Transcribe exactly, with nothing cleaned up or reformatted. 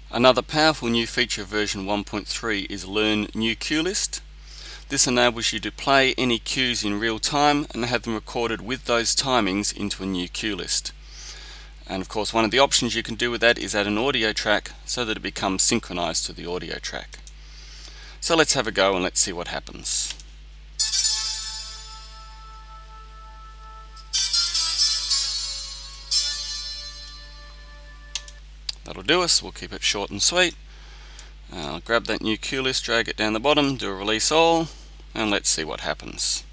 Another powerful new feature of version one point three is Learn New Cue List. This enables you to play any cues in real time and have them recorded with those timings into a new cue list. And of course, one of the options you can do with that is add an audio track so that it becomes synchronized to the audio track. So let's have a go and let's see what happens. That'll do us. We'll keep it short and sweet. I'll grab that new cue list, drag it down the bottom, do a release all, and let's see what happens.